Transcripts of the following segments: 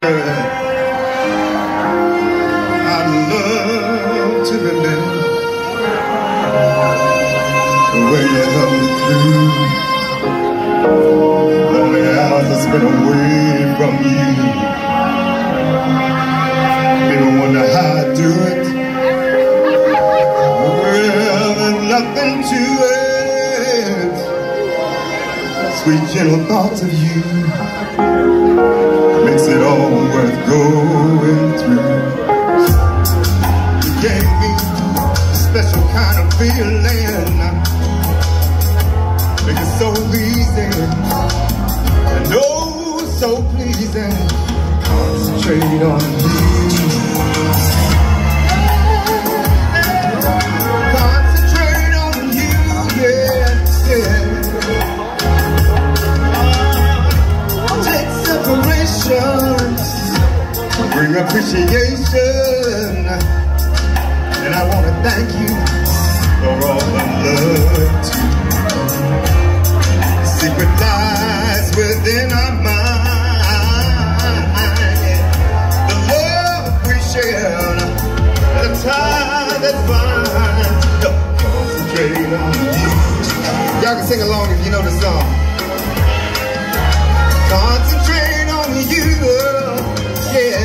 I'd love to remember the way you held me through lonely hours I spent away from you. People wonder how I do it. Well, there's nothing to it. Sweet gentle thoughts of you makes it all worth going through. You gave me a special kind of feeling, make it so easy and oh so pleasing. Concentrate on you. Concentrate on you, yeah, yeah. Bring appreciation, and I want to thank you for all the love too. Secret lies within our mind, the love we share, the time that binds. Concentrate on you. Y'all can sing along if you know the song. Concentrate on you, yeah.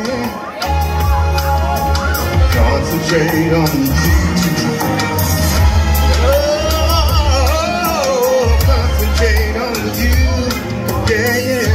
Concentrate on you. Oh, concentrate on you, yeah, yeah.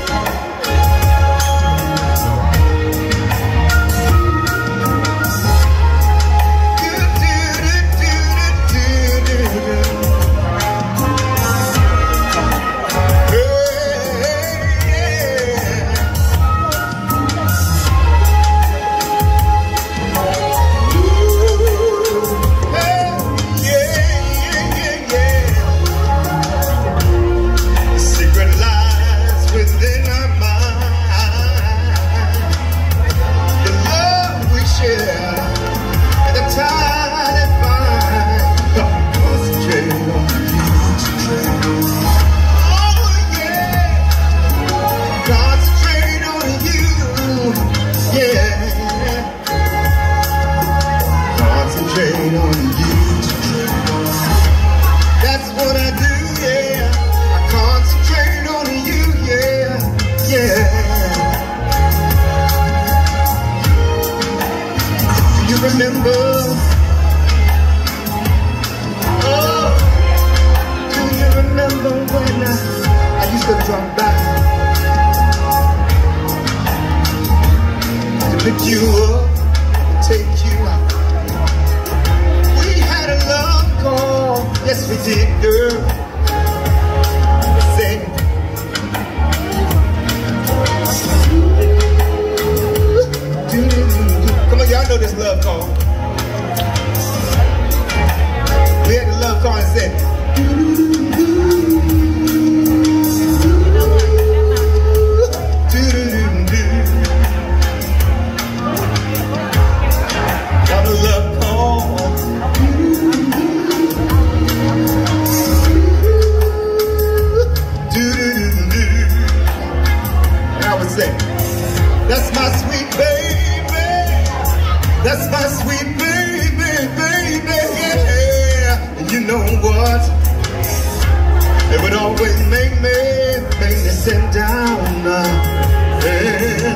Concentrate on you. That's what I do, yeah. I concentrate on you, yeah, yeah. Do you remember? Oh, do you remember when I used to drop by to pick you up, take you out? Yes, we did, girl. Say, come on, y'all know this love call. We had the love call and said, y'all know love call. That's my sweet baby. That's my sweet baby, baby, yeah. And you know what? It would always make me sit down, yeah.